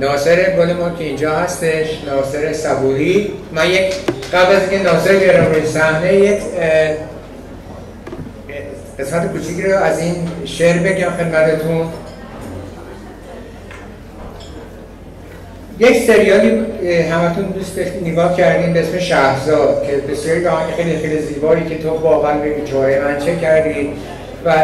ناصر گل ما که اینجا هستش، ناصر صبوری. من یک قبل از اینکه ناصر بیارم روی صحنه یک قسمت کوچیکی رو از این شعر بگم خدمتتون. یک سریالی همتون دوست نگاه کردین به اسم شهرزاد که بسیاری به آهنگ خیلی خیلی زیبایی که تو واقعا به بیچاره من چه کردی و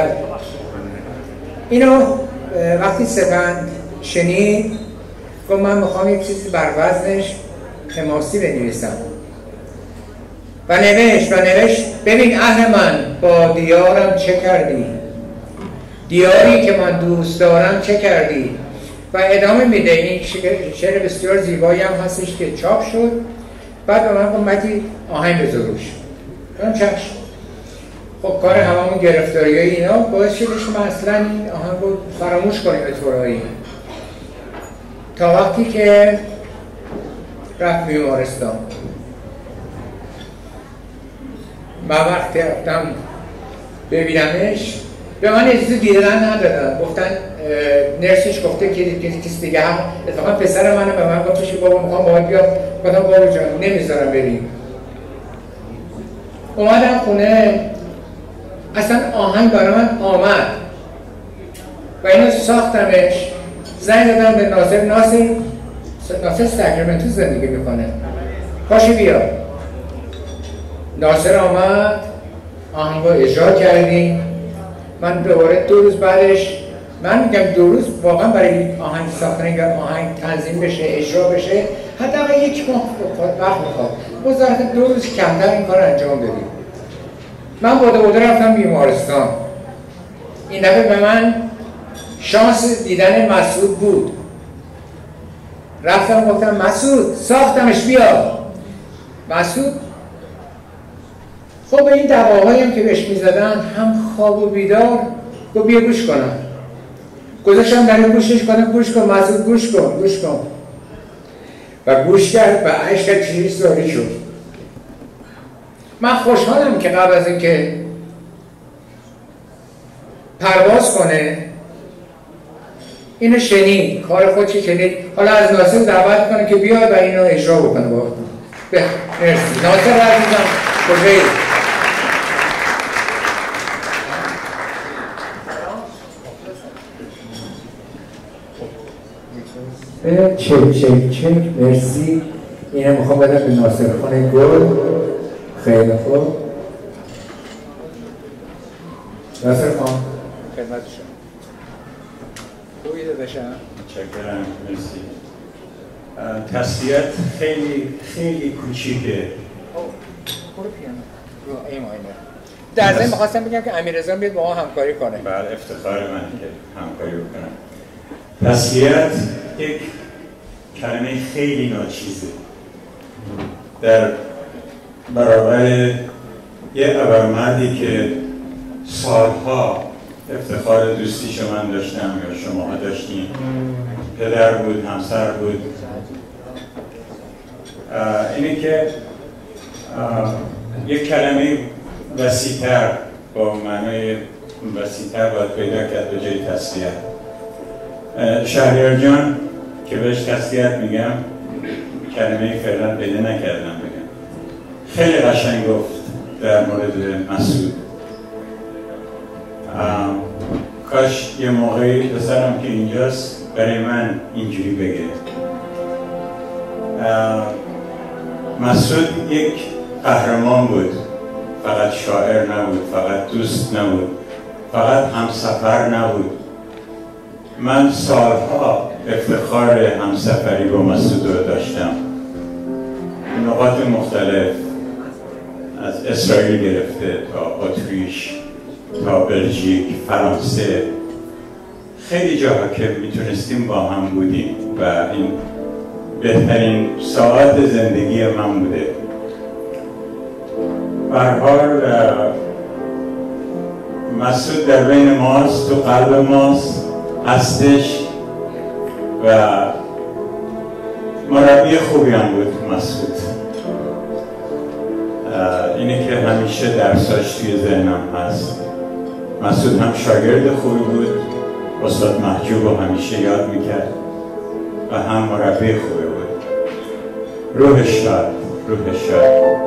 اینو وقتی سپند شنید گفت من میخوام یک چیزی بر وزنش حماسی بنویسم و نوشت ببین اهل من با دیارم چه کردی، دیاری که من دوست دارم چه کردی. و ادامه میده. این شعر بسیار زیبایی هم هستش که چاپ شد. بعد به من گفت مدی آهنگ بذار روش. گفتم چشم. خب کار هممون گرفتاریای اینا باعث شدش که من اصلا این آهنگ رو فراموش کنیم به طورایی تا وقتی که رفت بیمارستان. من وقتی رفتم ببینمش به من اجازه دیدن ندادن. گفتن نرسش گفته که کسی دیگه هم اتفاقا پسر منو به من گفتش بابا میخوام باید بیام. گفتم بابا جان نمیذارم بریم. اومدم خونه اصلا آهنگ برای من آمد و اینو ساختمش. زنگ دادم به ناصر ساکرامنتو زندگی میکنه، پاشو بیا. ناصر آمد، آهنگ رو اجرا کردیم. من دوباره 2 روز بعدش، من میگم 2 روز واقعا برای آهنگ ساختن اگر آهنگ تنظیم بشه اجرا بشه حداقل 1 ماه وقت میخواد. وزارت 2 روز کمتر این کار انجام بدیم. من بوده رفتم بیمارستان. این دفعه به من شانس دیدن مسعود بود. رفتم گفتم مسعود ساختمش بیا. مسعود خب این دواهایی هم که بهش میزدن هم خواب و بیدار گفت بیا گوش کنم. گذاشتم در گوشش کنم گوش کن مسعود گوش کن و گوش کرد و عشق چیزی ساری شد. من خوشحالم که قبل از اینکه پرواز کنه اینو شنید، کار خودش شنید. حالا از ناصر دعوت کنه که بیاد و اینو اجرا بکنه با مرسی. ناصر عزیزم کجایی؟ چک مرسی. اینو میخوام بدم به ناصر خانه گل. خیلی خوب ناصر خان خدمت شما. خوبی داداشم؟ متشکرم مرسی. تسلیت خیلی کوچیکه. برو پیانو. در ضمن می‌خواستم بگم که امیررضا بیاد با ما همکاری کنه. بله افتخار من که همکاری بکنم. تسلیت یک کلمه خیلی ناچیزه در برابر یه ابرمردی که سالها افتخار دوستیشو من داشتم یا شماها داشتیم. پدر بود، همسر بود. اینه که یک کلمه وسیع‌تر با معنای وسیع‌تر باید پیدا کرد به جای تسلیت. شهریار جان که بهش تسلیت میگم کلمه فعلا پیدا نکردم بگم. خیلی قشنگ گفت در مورد مسعود. کاش یه موقعی پسرم که اینجاست برای من اینجوری بگه. مسعود یک قهرمان بود، فقط شاعر نبود، فقط دوست نبود، فقط همسفر نبود. من سالها افتخار همسفری با مسعود رو داشتم. نقاط مختلف از اسرائیل گرفته تا اتریش تا بلژیک، فرانسه، خیلی جاها که میتونستیم با هم بودیم و این بهترین ساعت زندگی من بوده. به هر حال مسعود در بین ماست، تو قلب ماست هستش و مربی خوبی هم بود مسعود. اینه که همیشه درساش توی ذهنم هست. مسعود هم شاگرد خوبی بود، استاد محجوب رو همیشه یاد میکرد و هم مربی خوبی بود. روحش شاد، روحش شاد.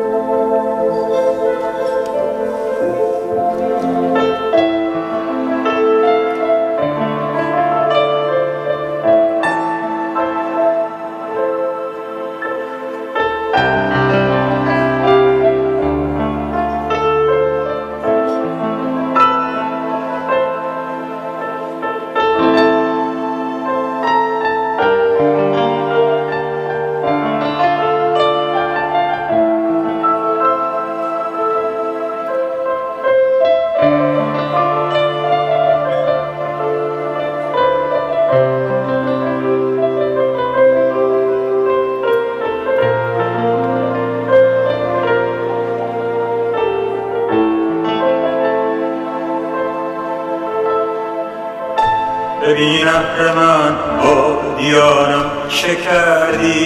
ببین اهر من با دیارم چه کردی،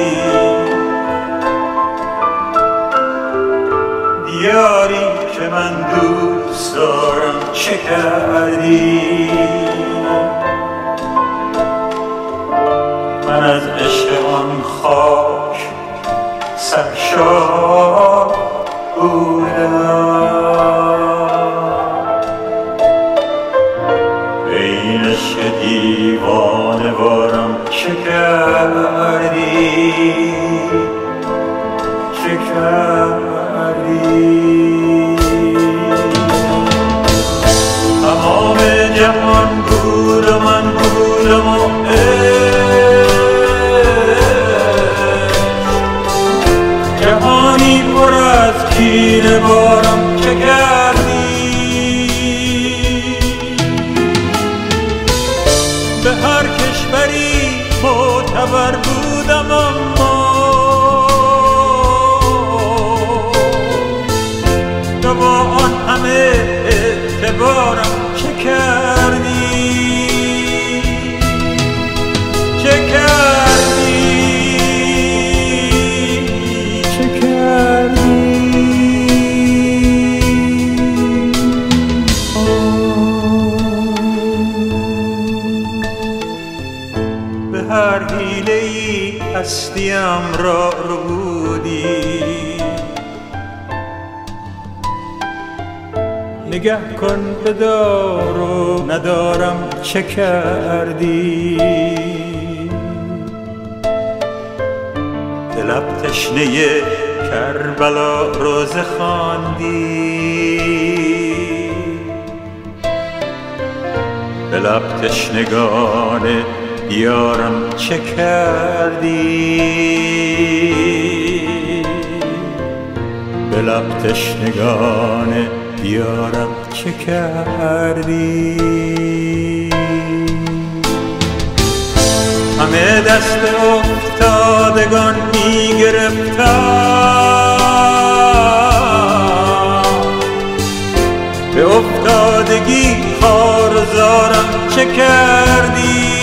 دیاری که من دوست دارم چه کردی. من از عشق آن خاک سرشار بودم، این عشق دیوانه وارم چه کردی، چه کردی. تمام جهان بود و من بودم و جهانی پر از کینه بارم چه کردی. به هر کشوری معتبر بودم اما تو با آن همه اعتبارم چه کردی، چه کردی، چه کردی. به هر حیله‌ای هستیم را ربودی، نگه کن به دار و ندارم چه کردی. دلم تشنه کربلا روزه خواندی، به لب تشنگان دیارم چه کردی، به لب تشنگان دیارم چه کردی. همه دست افتادگان می گرفتم، به افتادگی خارزارم چه کردی.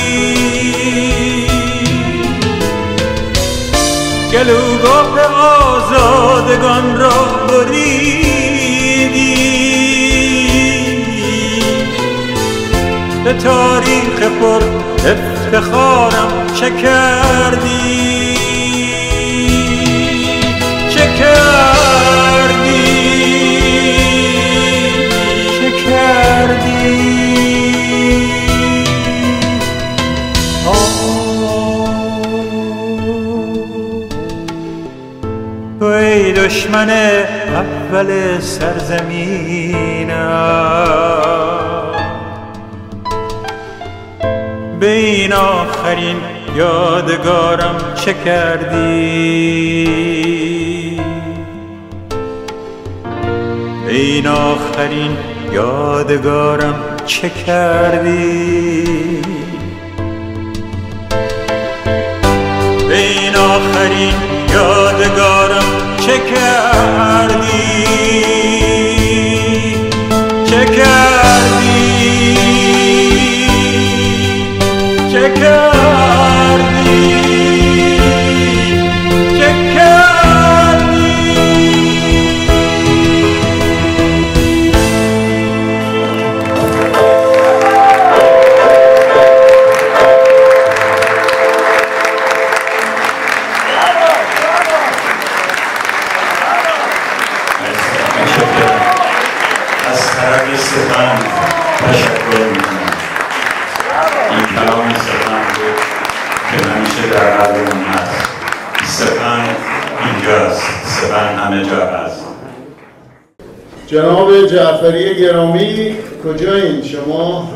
گلوگاه آزادگان را بریدی، به تاریخ پر افتخارم چه کردی، چه کردی، چه کردی. تو ای دشمن اول سرزمینم، به این آخرین یادگارم چه کردی، به این آخرین یادگارم چه کردی، به این آخرین یادگارم چه کردی، چه کردی، چه کردی، چه کردی. که در قلبمون هست. سپند اینجاست، سپند همه جا هست. جناب جعفری گرامی کجایین شما؟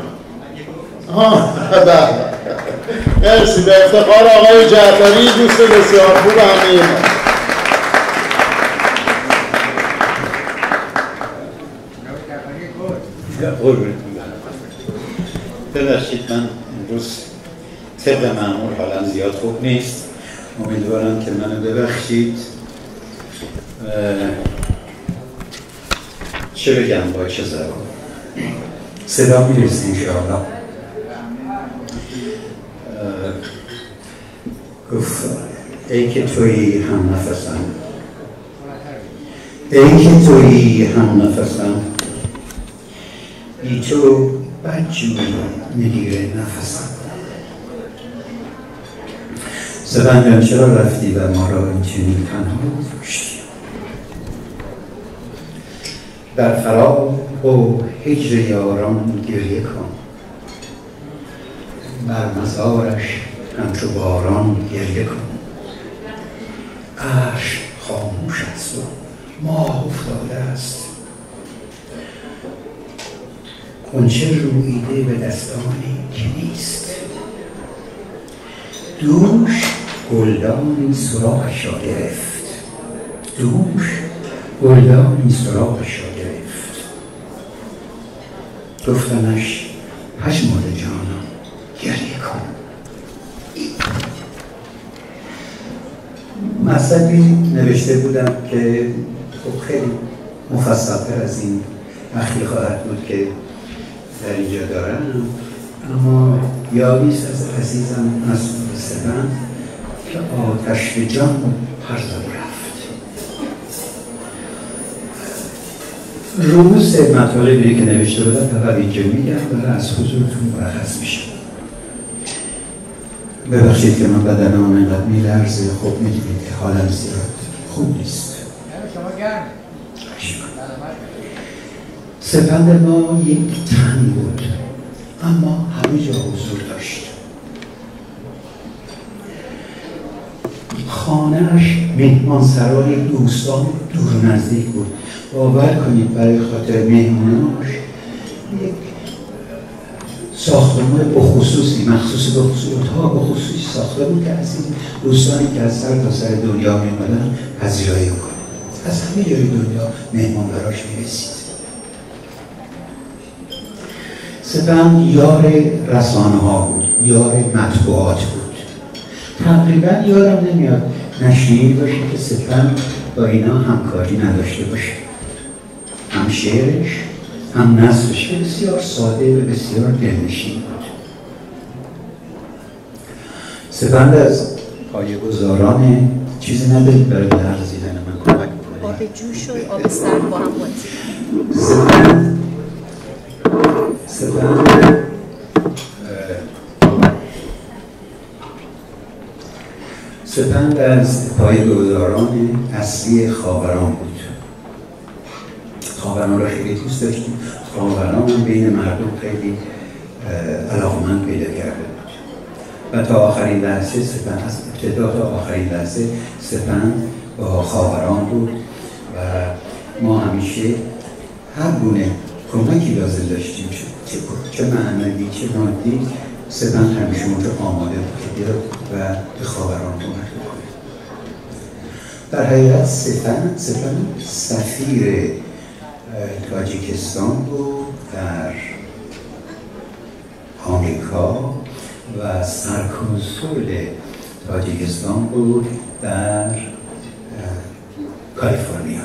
مرسی، به افتخار آقای جعفری، دوست بسیار خوب همه ما. ببخشید من امروز طبق معمول حالم زیاد خوب نیست، امیدوارم که منو ببخشید. چه بگم با چه زبان؟ صدا میرسه انشاءالله. گفت ای که تویی هم نفسم، ای که تویی هم نفسم، بی تو بدجوری میگیره نفسم. سپند چرا رفتی و ما را اینچنین تنها گذاشتی؟ در فراق و هجر یاران گریه کن، بر مزارش همچو باران گریه کن. عرش خاموش است و ماه افتاده است، غنچه روییده به دستانی که نیست. دوش گلدانی سراغش را گرفت، دوش گلدانی سراغش را گرفت. گفتنش پژمرده جانم گریه کن. مطلبی نوشته بودم که خیلی مفصل‌تر از این وقتی خواهد بود که در اینجا دارم، اما یادیست از عزیزم مسعود سپند که آتش به جان پرزد رفت. روز مطالبی که نوشته بودم فقط اینجا میگم و از حضورتون مرخص میشم. ببخشید که من بدنم اینقدر میلرزه، خب میدونید که حالم زیاد خوب نیست. شما گرم. سپند ما یک تن بود اما همه جا حضور داشت. خانه‌اش مهمانسرای دوستان دور و نزدیک بود. باور کنید برای خاطر مهماناش یک ساختمان بخصوصی، مخصوص به اتاق بخصوصی ساخته بود که از این دوستانی که از سر تا سر دنیا می‌آمدن پذیرایی کنه. از همه جای دنیا مهمان براش می‌رسید. سپند یار رسانه ها بود، یار مطبوعات بود. تقریبا یادم نمیاد نشریه‌ای باشه که سپند با اینا همکاری نداشته باشه. هم شعرش هم نثرش بسیار ساده و بسیار دلنشین بود. سپند از پایه‌گذاران چیزی ندارید برای لرزیدن من کمک کنید. آب جوش و آب سرد با هم سپند از پایه‌گذاران اصلی خاوران بود. خاوران را خیلی دوست داشتیم. خاوران هم بین مردم خیلی علاقمند پیدا کرده بود و تا آخرین لحظه سپند، از ابتدا تا آخرین لحظه سپند با خاوران بود و ما همیشه هر گونه کمکی لازم داشتیم، چه معنوی چه مادی، سپند همیشه اونجا آماده بود که بیاد و به خاوران کمک بکنه. در حقیقت سپند سفیر تاجیکستان بود در آمریکا و سرکنسول تاجیکستان بود در کالیفرنیا.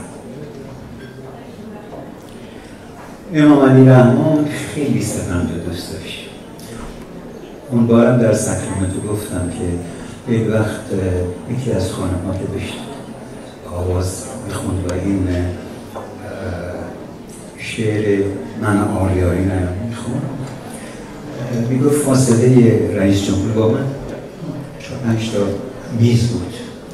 امام علی رحمان خیلی سپند رو دوست داشت. اون بارم در ساکرامنتو گفتم که یک وقت یکی از خانم‌ها که بهش آواز میخوند و این شعر من آریایی میخوند، میگفت فاصله رئیس جمهور با من 4-5 تا میز بود.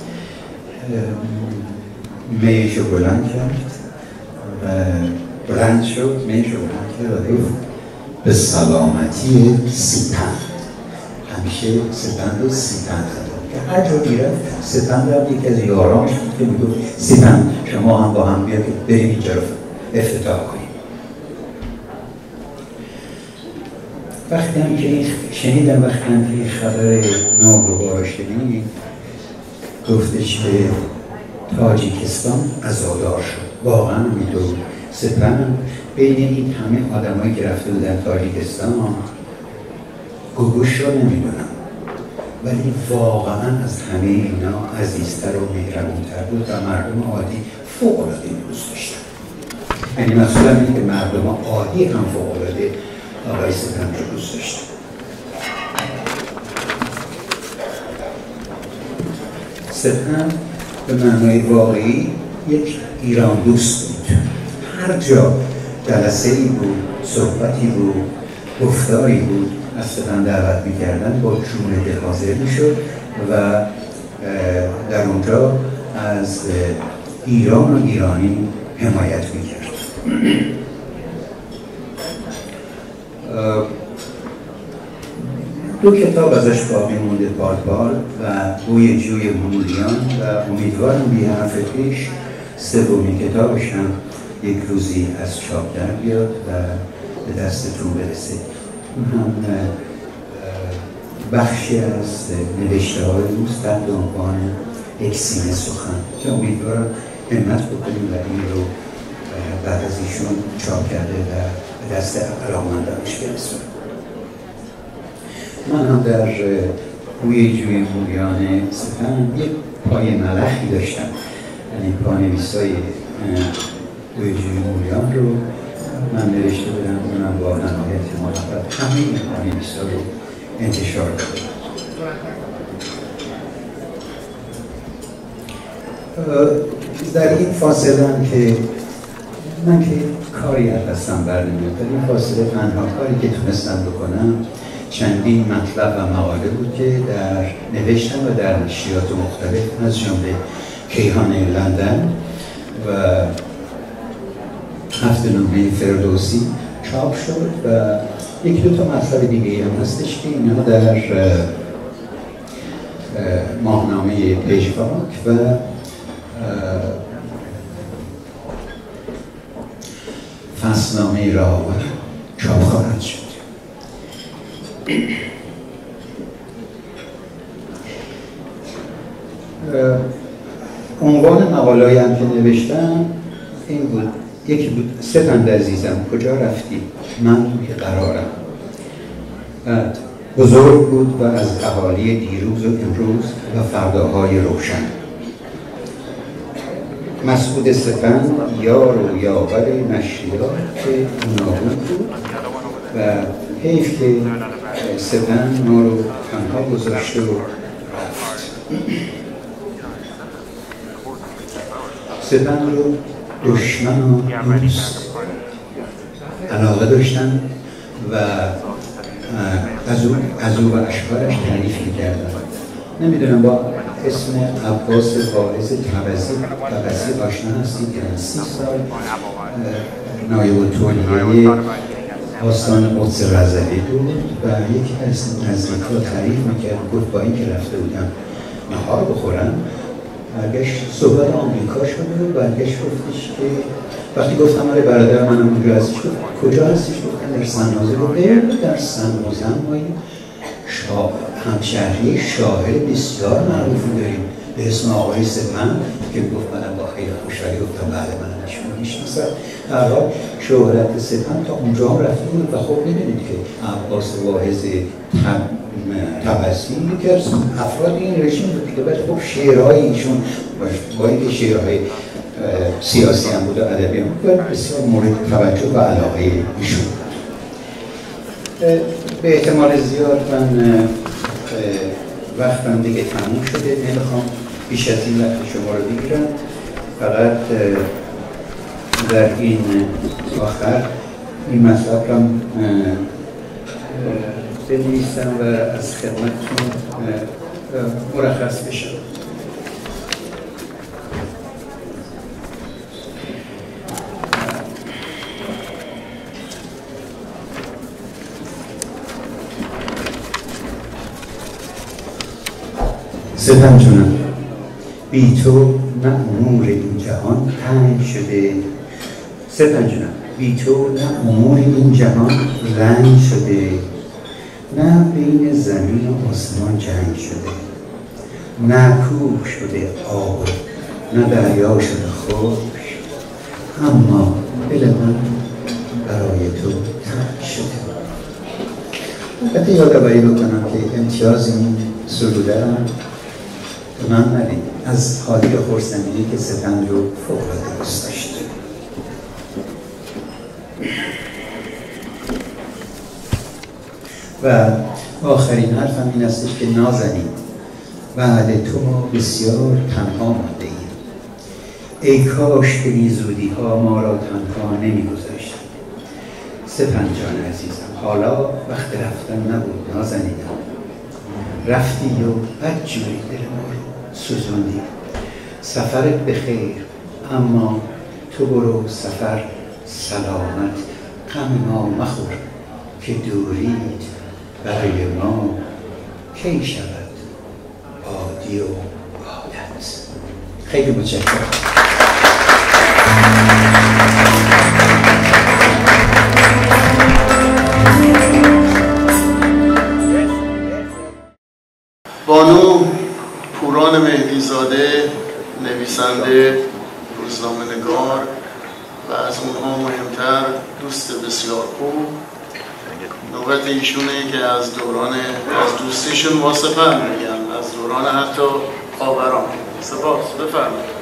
میشو بلند کرد و بلند شد، میشو بلند کرد و گفت به سلامتی سپند. همیشه سپند و سپند خطاب هر جا میرفت سپند هم یکی از یارانش بود که میگفت سپند شما هم با هم بیا که بریم اینجا رو افتتاح کنیم. وقتی هم که شنیدم وقتی هم که خبر ناگوار شدیم گفتش که تاجیکستان عزادار شد. واقعا میدون سپند بین این همه آدمایی که رفته بودن تاجیکستان گوگوش رو نمیدونم، ولی واقعا از همه اینا عزیزتر و مهربونتر بود و مردم عادی فوق‌العاده دوست داشتن. یعنی مثلا این که مردم عادی هم فوق‌العاده آقای سپند رو دوست داشتن. سپند به معنای واقعی یک ایران دوست بود. هر جا جلسه‌ای بود، صحبتی بود، گفتاری بود از سپند دعوت می‌کردن، با جون دل حاضر می‌شد و در اونجا از ایران و ایرانی حمایت می‌کرد. دو کتاب ازش باقی مونده، پال و بوی جوی مولیان و امیدوارم بی حرف پیش سومین کتابش هم یک روزی از چاپ در بیاد و به دستتون برسه. اون هم بخشی از نوشته های اوست تحت عنوان یک سینه سخن که امیدوارم همت بکنیم و این رو بعد از ایشون چاپ کرده و به دست علاقمندانش برسونم. من هم در بوی جوی مولیان سپند یک پای ملخی داشتم، یعنی پانویسای بوی جوی مولیان رو من نوشته بودم، اونم با نهایت ملاقات همه این پانویسا رو انتشار دادم. در این فاصله هم که من که کاری از دستم بر نمیاد، در این فاصله تنها کاری که تونستم بکنم چندین مطلب و مقاله بود که در نوشتم و در نشریات مختلف از جمله کیهان لندن و هفته‌نامه فردوسی چاپ شد و یکی دو تا مطلب دیگه هم هستش که اینا در ماهنامه پیشواک و فصلنامه راهآور چاپ خواهد شد. عنوان مقاله‌ای هم که نوشتم این بود، یکی بود سپند عزیزم کجا رفتی؟ من که قرارم. بزرگ بود و از احالی دیروز و امروز و فرداهای روشن. مسعود سپند یار و یاور نشریات که نابود بود و حیف که سپند ما رو تنها گذاشته و رفت. سپند رو دشمن و دوست علاقه داشتن و از او و اشکارش تعریف می‌کردن. نمیدونم با اسم عباس واعظ طبسی آشنا هستید که 30 سال نایب التولیه آستان قدس رضوی بود و یکی از نزدیک‌ها تعریف می‌کرد، گفت با این که رفته بودم نهار بخورم برگشت صحبت آمریکا شده و برگشت گفتش که وقتی گفتم آره برادر منم اونجا هستش، گفت کجا هستش؟ گفتم در سن‌نازه. گفت در سن‌نازه ما این همشهری شاعر بسیار معروفی داریم به اسم آقای سپند که گفت منم با خیلی خوشحالی گفتم بله منم ایشون رو میشناسم. در حال شهرت سپند تا اونجا هم رفته بود و خب می‌بینید که عباس واعظ طبسی یکی از افراد این رژیم بود که بعد خب شعرهای ایشون با اینکه شعرهای سیاسی هم بود و ادبی هم بود بسیار مورد توجه و علاقه ایشون. به احتمال زیاد من وقتم دیگه تموم شده، نمیخوام بیش از این وقت شما رو بگیرم. فقط در این آخر این مطلب رو بنویسم و از خدمتتون مرخص بشم. سپن جونم، بی تو نه امور این جهان تنگ شده. سپن جونم، بی تو نه امور این جهان رنگ شده، نه بین زمین و آسمان جنگ شده، نه کوه شده آب، نه دریا شده خشک، اما دل من برای تو تنگ شده. البته یادآوری بکنم که امتیاز این سروده را به من ندید، از حالی خرسندینی که سپن رو فوق‌العاده دوست داشت. و آخرین حرفم این است که نازنین، بعد تو ما بسیار تنها مانده ایم. ای کاش که این زودی ها ما را تنها نمی گذاشت. سپن جان عزیزم، حالا وقت رفتن نبود نازنینم، رفتی و بدجوری دل ما رو سوزوندی. سفرت بخیر، اما تو برو سفر سلامت، غم ما مخور که دوریت برای ما کی شود عادی و عادت. خیلی متشکرم. بانو پوران مهدیزاده، نویسنده، روزنامه‌نگار و از اونها مهمتر دوست بسیار خوب، نوبت ایشونه که از دوستیشون با سپن میگن، از دوران حتی آوران. سپاس، بفرمایید.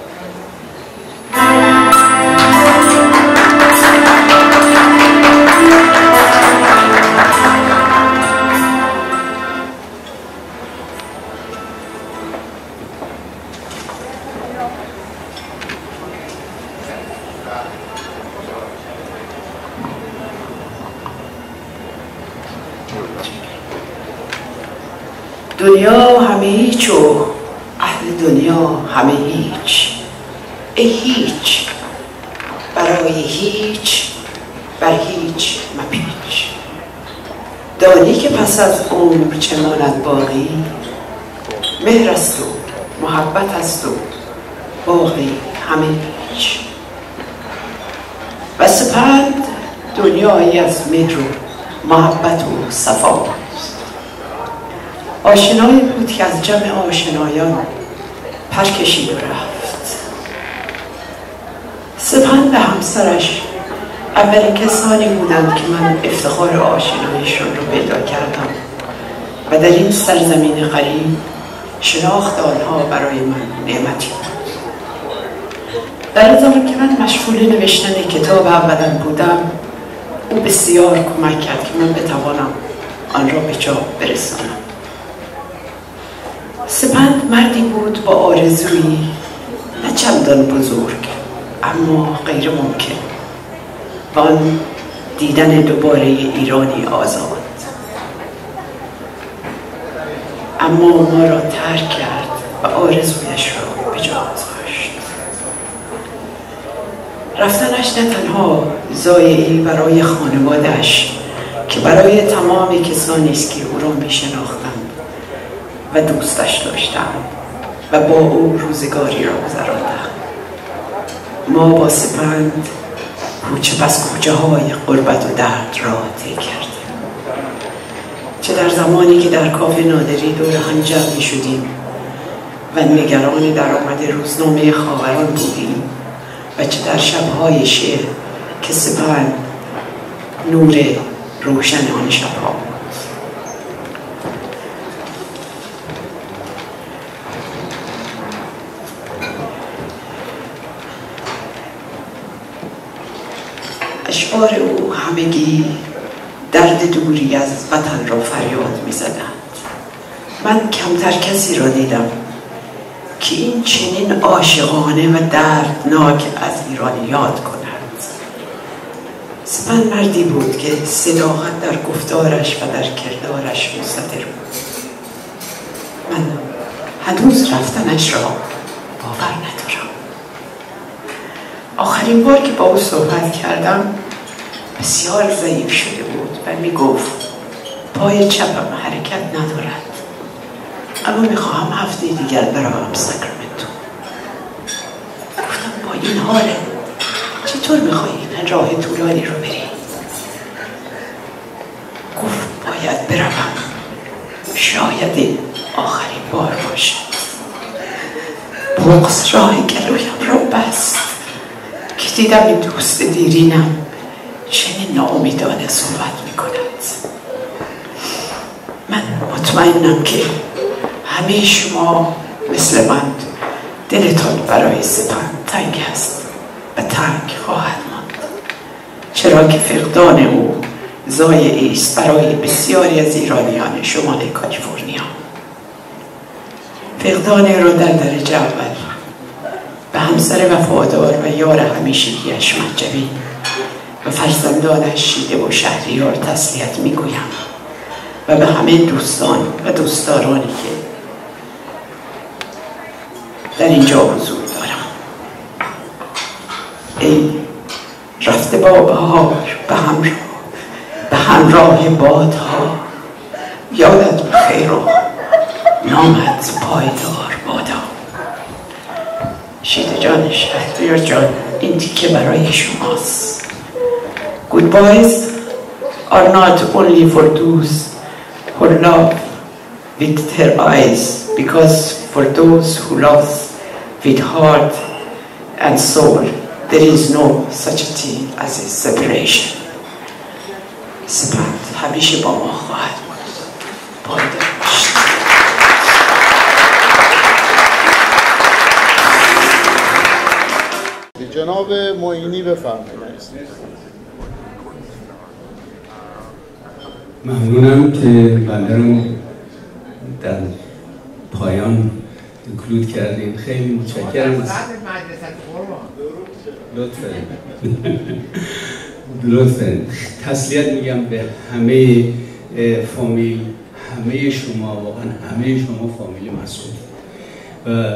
دنیا همه هیچ و اهل دنیا همه هیچ. ای هیچ برای هیچ بر هیچ مپیچ. دانی که پس از عمر چه ماند باقی، مهر است و محبت است و باقی همه هیچ. و سپند دنیایی از مهر و محبت و صفا، آشنایی بود که از جمع آشنایان پر کشید و رفت. سپند به همسرش اولین کسانی بودند که من افتخار آشناییشون رو پیدا کردم و در این سرزمین غریب شناخت آنها برای من نعمتی بود. در زمان که من مشغول نوشتن کتاب اولا بودم، او بسیار کمک کرد که من بتوانم آن را به جا برسانم. سپند مردی بود با آرزویی نه چندان بزرگ اما غیر ممکن، و آن دیدن دوباره ایرانی آزاد. اما ما را ترک کرد و آرزویش را به جا گذاشت. رفتنش نه تنها ضایعی برای خانواده‌اش که برای تمام کسانی است که او را می شناختند و دوستش داشتند و با او روزگاری را گذراندند. ما با سپند کوچه پس کوچه های غربت و درد را طی کردیم، چه در زمانی که در کافه نادری دور هم جمع می شدیم و نگران درآمد روزنامه خاوران بودیم، و چه در شب‌های شعر که سپند نور روشن آن شب‌ها بود. اشعار او همگی درد دوری از وطن را فریاد می زدند. من کمتر کسی را دیدم که این چنین عاشقانه و دردناک از ایران یاد کند. سپند مردی بود که صداقت در گفتارش و در کردارش مستتر بود. من هنوز رفتنش را باور ندارم. آخرین بار که با او صحبت کردم بسیار ضعیف شده بود و می گفت پای چپم حرکت ندارد. اما میخواهم هفته دیگر بروم ساکرامنتو. گفتم با این حاله چطور میخوایی این راه طولانی رو بری؟ گفت باید بروم، شاید این آخرین بار باشه. بغض راه گلویم رو بست که دیدم این دوست دیرینم چنین ناامیدانه صحبت میکند. من مطمئنم که همه شما مثل من دلتان برای سپند تنگ است و تنگ خواهد ماند، چرا که فقدان او ضایعی است برای بسیاری از ایرانیان شمال کالیفرنیا. فقدان را در درجه اول به همسر وفادار و یار همیشگیش منجبی و فرزندانش شیده و شهریار تسلیت میگویم و به همه دوستان و دوستدارانی که در اینجا حضور دارم. ای رفته با بهار به همراه بادها، یادت بخیر و نامت پایدار بادا. شیده جان، شهریار جان، این تیکه برای شماست. Goodbyes are not only for those who love with their eyes, because for those who love with heart and soul, there is no such a thing as a separation. سپند همیشه با ما خواهد بود. پایدار باشید. جناب معینی بفرمایید. ممنونم که بنده رو در پایان اینکلود کردیم. خیلی متشکرم. لطفاً تسلیت میگم به همه فامیل، همه شما، واقعا همه شما فامیل مسعود. و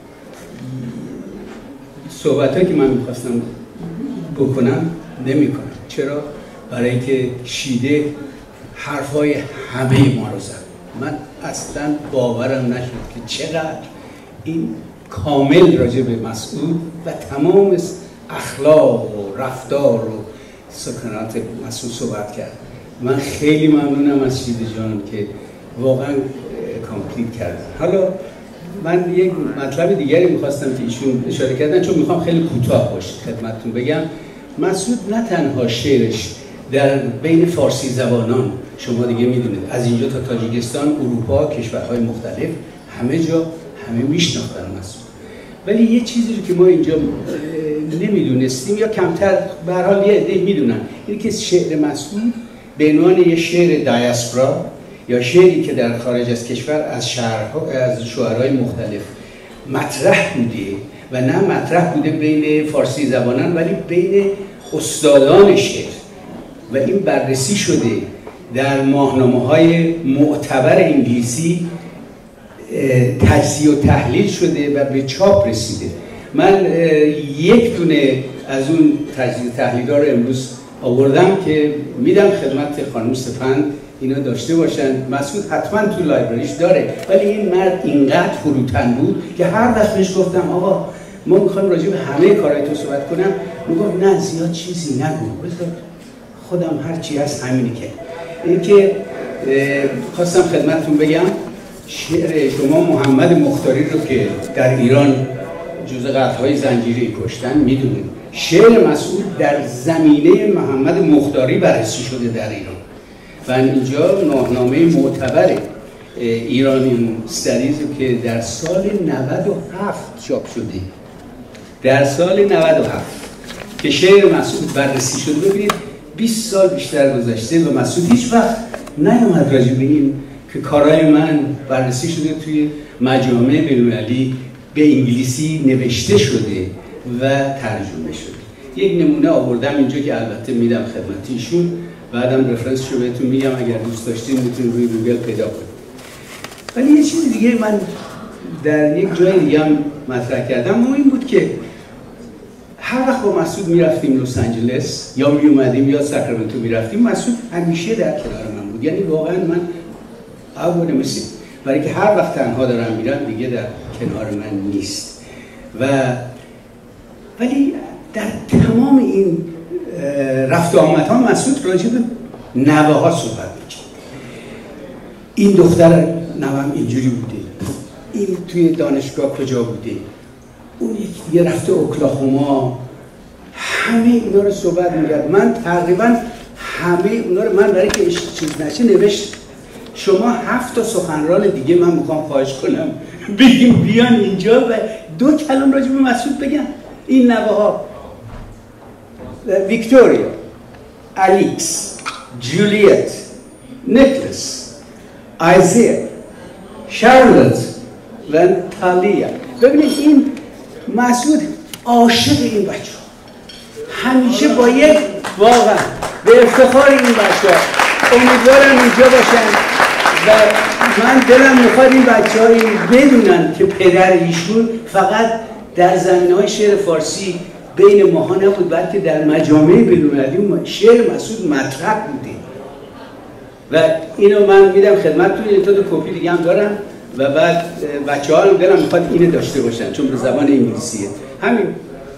صحبت‌هایی که من می‌خواستم بکنم نمی‌کنم. چرا؟ برای که شیده حرفای همه ما رو زد. من اصلا باورم نشد که چقدر این کامل راجع به مسعود و تمام اخلاق و رفتار و سکنات مسعود صحبت کرد. من خیلی ممنونم از شیده جان که واقعا کامپلیت کردن. حالا من یک مطلب دیگری میخواستم که ایشون اشاره کردن، چون میخوام خیلی کوتاه باشه خدمتتون بگم. مسعود نه تنها شعرش در بین فارسی زبانان، شما دیگه میدونید از اینجا تا تاجیکستان، اروپا، کشورهای مختلف، همه جا همه میشناختن مسعود، ولی یه چیزی رو که ما اینجا نمیدونستیم یا کمتر به هر حال یه عده میدونن، اینه که شعر مسعود به عنوان یه شعر دیاسپورا یا شعری که در خارج از کشور از شعرهای مختلف مطرح بوده و نه مطرح بوده بین فارسی زبانان ولی بین استادان شعر، و این بررسی شده در ماهنامه‌های معتبر انگلیسی، تجزیه و تحلیل شده و به چاپ رسیده. من یک دونه از اون تجزیه و تحلیل‌ها رو امروز آوردم که میدم خدمت خانم سپند اینا داشته باشن. مسعود حتما تو لایبرریش داره، ولی این مرد اینقدر فروتن بود که هر وقت بهش گفتم آقا ما میخوایم راجع به همه کارهای تو صحبت کنم، میگفت نه زیاد چیزی نگو، بذار خودم هر چی هست همینی که. این که خواستم خدمتتون بگم شعر شما محمد مختاری رو که در ایران جزء قتل‌های زنجیری کشتن میدونید، شعر مسعود در زمینه محمد مختاری بررسی شده در ایران و اینجا ماهنامه معتبر ایرانی استادیز که در سال 97 چاپ شده، در سال 97 که شعر مسعود بررسی شده. ببینید 20 سال بیشتر گذشته و مسعود هیچ وقت نیومد راجع به این که کارهای من بررسی شده توی مجامع بین‌المللی به انگلیسی نوشته شده و ترجمه شده. یک نمونه آوردم اینجا که البته میدم خدمت ایشون، بعدم رفرنسش رو بهتون میگم، اگر دوست داشتین میتونید روی گوگل پیدا کنید. ولی یه چیز دیگه من در یک جای دیگه هم مطرح کردم، و این بود که هر وقت با مسعود میرفتیم لس آنجلس یا میومدیم یا ساکرامنتو میرفتیم، مسعود همیشه در کنار من بود. یعنی واقعا من اول مثل برای که هر وقت تنها دارم میرم دیگه در کنار من نیست. ولی در تمام این رفت و آمدها مسعود راجع به نوه ها صحبت می‌کرد. این دختر نوام اینجوری بوده، این توی دانشگاه کجا بوده، اون یه رفته اوکلاهوما، همه اینا رو صحبت می‌کرد. من تقریبا همه اونا رو من برای که چیز نشه نوشت. شما 7 تا سخنران دیگه من میخوام خواهش کنم بگیم بیان اینجا و 2 کلام راجع به مسعود بگن. این نوه ها ویکتوریا، الیکس، جولیت، نیکلس، آیزیا، شارلوت و تالیا. ببینید این مسعود عاشق این بچه ها، همیشه باید واقعا به افتخار این بچه ها امیدوارم اینجا باشن و من دلم میخواد این بچه ها بدونن که پدر ایشون فقط در زمینه‌های شعر فارسی بین ماها نبود، بلکه در مجامع بین‌المللی شعر مسعود مطرح بوده و اینو من میدم خدمتتون. این تا 2 کپی دیگه هم دارم و بعد بچه‌ها هم دلم میخواد اینو داشته باشن چون به زبان انگلیسیه. همین.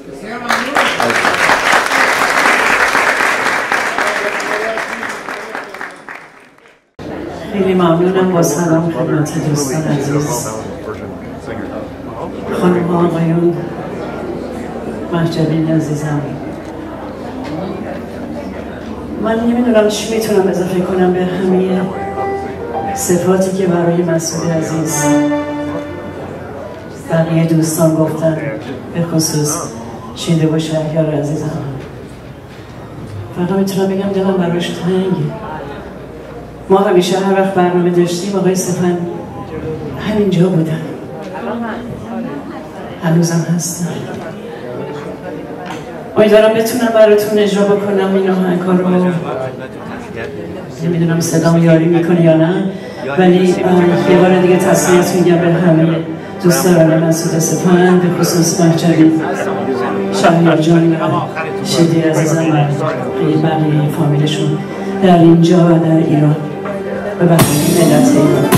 خیلی ممنونم. با سلام خدمت دوستان عزیز، خانم ها آقایون، محجبین عزیزم، من نمیدونم چی میتونم اضافه کنم به همه صفاتی که برای مسعود عزیز بقیه دوستان گفتن، به خصوص شیده و شهریار عزیزم. فقط میتونم بگم دلم براش تنگه. ما همیشه هر وقت برنامه داشتیم آقای سفن همینجا بودن، هنوزم هستن. امیدوارم بتونم براتون اجرا بکنم این آهنگ‌ها رو. نمیدونم صدام یاری میکنه یا نه، ولی یه بار دیگه تسلیت میگم به همه دوستان مسعود سپهند، به خصوص محجبی شهریار جان شیدی عزیزم و بقیه فامیلشون در اینجا و در ایران و بقیه ملت ایران.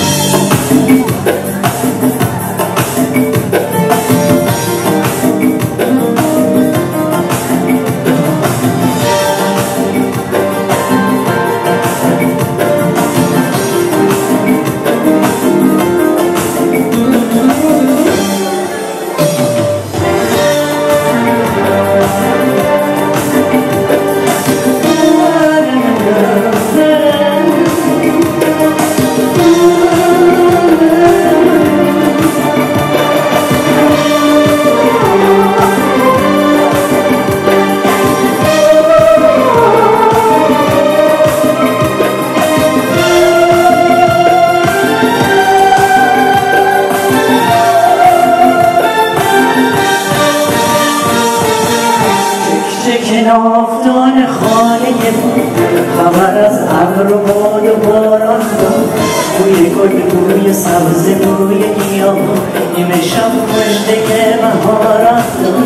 آفتان خانه خبر از ابر و باد و باران بوی گل بوی سبز بوی گیاه نیمه شب مژده بهاران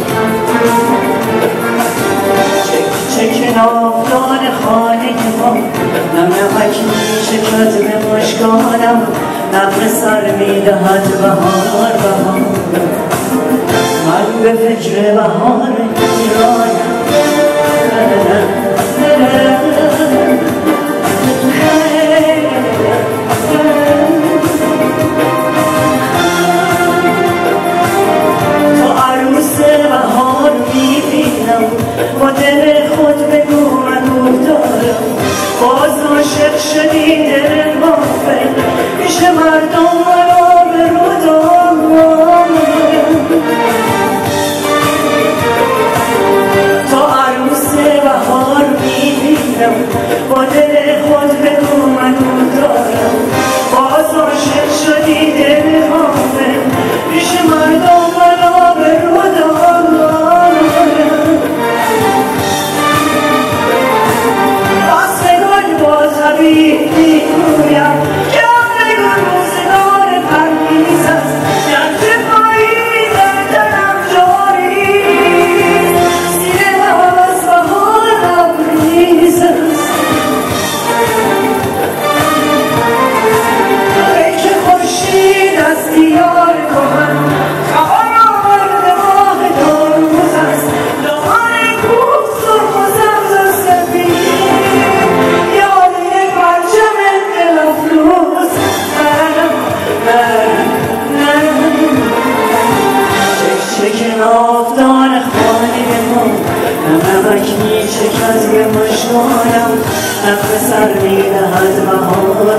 چکن آفتان خانه ما نم نمک میشکد به مشکانم نغمه سر میدهد بهار بهار من به فکر بهار ایرانم تو عروس بهار میبینم با دل خود بگو من دارم باز عاشق شدی دل غافل پیش مردم مرا به رو دارم بهار میبینم با دل خود بگو منو دارم باز عاشق شدی دل غافل پیش مردم مرا به رو دارم راست گل باز حبیب میگویم که عمر گل روزگار پرویز است جنت پاییز دلم جاری ای که خورشید نافدان خانه ما نمک میچکد به مژگانم نفس سر میدهد بهار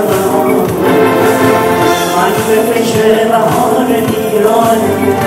من به فکر بهار ایرانم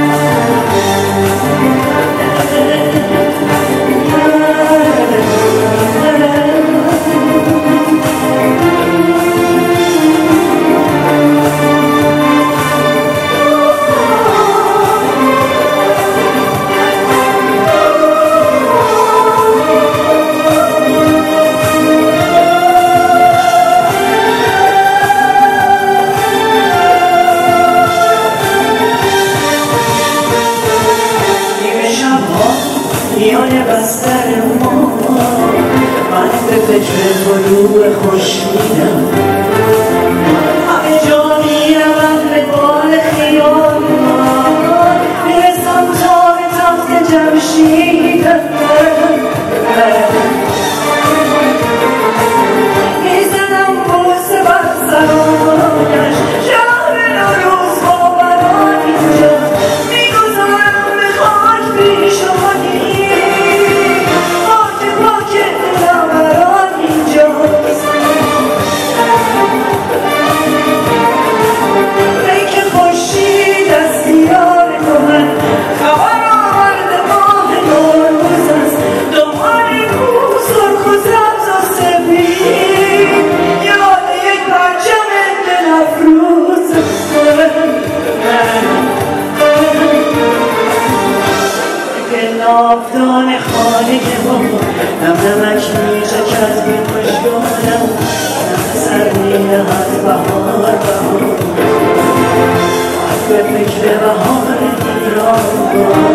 میان بستر ما من به فکر طلوع خورشیدم همه جا میروم به بال خیال میرسم تا به تخت جمشیدم میزنم بوسه بر سرانش شهر نوروز با بران اینجا میگذارم به خاک پیشانی نافدان خانه ما نمک میچکد به مژگانم سر میدهد بهار به فکر بهار ایران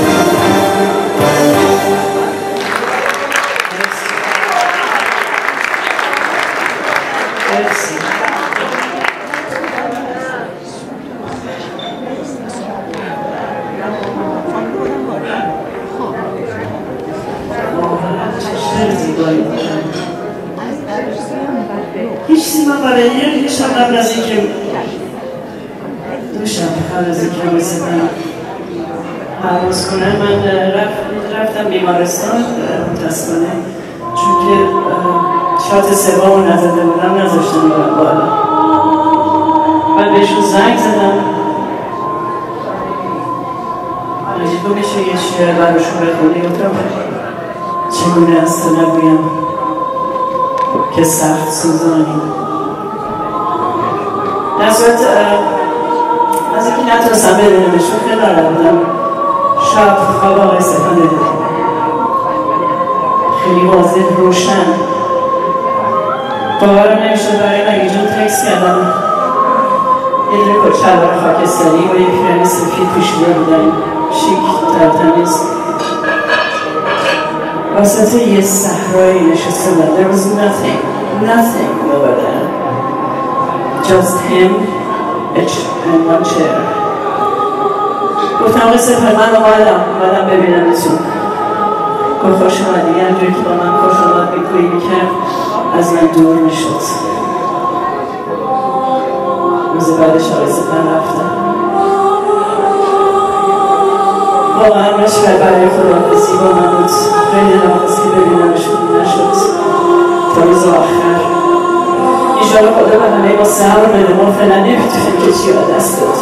هیچ چیزی من برای یکیشم قبل از اینکه دوشم قبل از اینکه بسیدم حواظ کنم من رفتم بیمارستان متاسفانه چون که شات سوم نزده بودم نذاشتم برم بالا بعد بهشون زنگ زدم مجبور میشه یه شعر براشون بخونی گفتم چگونه از تو نگویم که سخت سوزانی در صورت از اینکه نتونستم ببینمشون خیلی ناراحت بودم شب خواب آقای سپهان دیدم خیلی واضح روشن باورم نمیشد برای مگی جون تکس کردم یه دونه شلوار خاکستری و یه پیراهن سفید پوشیده بودن شیک ترتمیز وسط یه صحرایی نشسته بودن. There was nothing over there. Just him and one chair. گفتم آقای سپهر من اومدم ببینمتون. گفت خوش اومدی. همجوری که با من خوش اومد میگویی میکرد از من دور میشد. روز بعدش آقای سپهر رفتم. واقعا مشکل برای خداحافظی با من بود. خیلی ناخواست که ببینمشون نشد تا روز آخر. ایشالا خدا به همه ما صبر بده. ما فعلا نمیتونیم که چی را دست داد.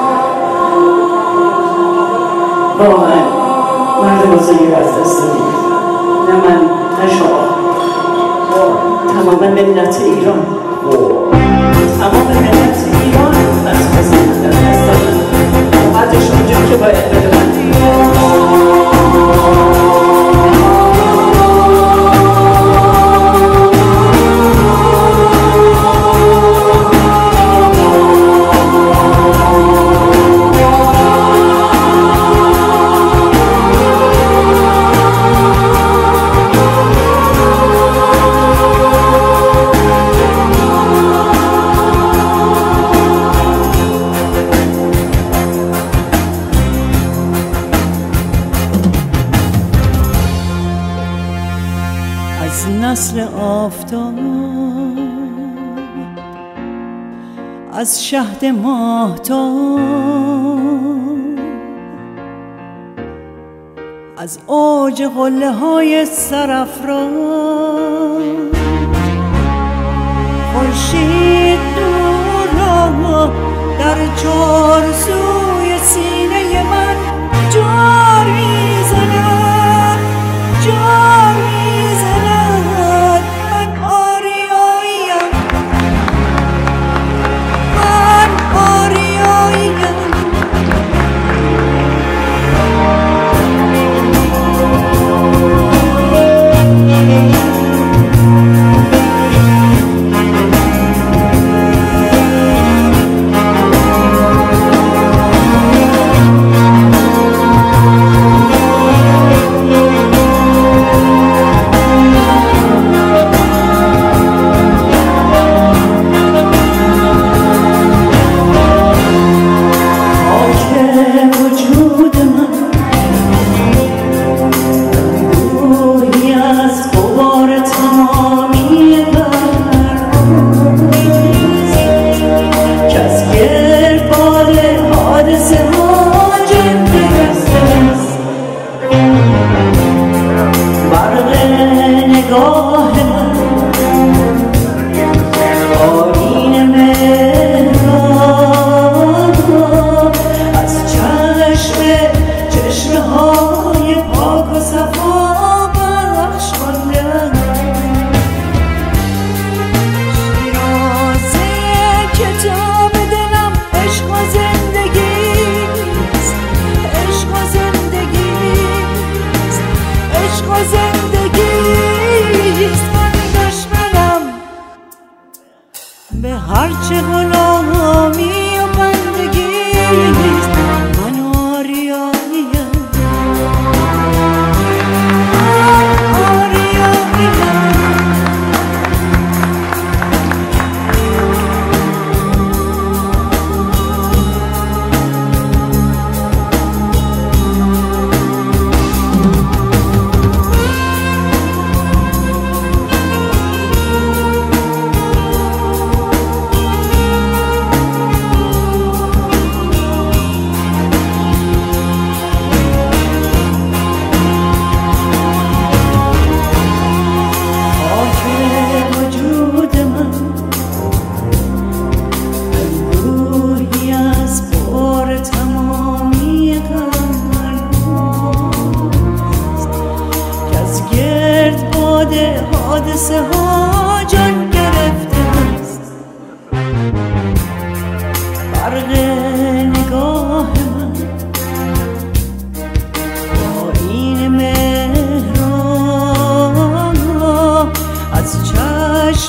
واقعا مرد بزرگی را از دست دادیم. نه من نه شما تمام ملت ایران تمام ملت ایران از بزرگی در دست دادن. اومدش اونجا که باید بدونن. نسل آفتاب از شهد ماهتاب از اوج قله های سرافراز. خورشید دور را در چارسوی سینه من جار می‌زند، جار می‌زند. من آریاییم، من آریاییم. به هرچه غلامی و بندگیست. من آریاییم، من آریاییم. حادثه ها جان گرفته است. برق نگاه من با این مهران از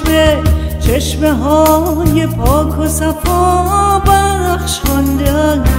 چشمه های پاک و صفا بخش خوانده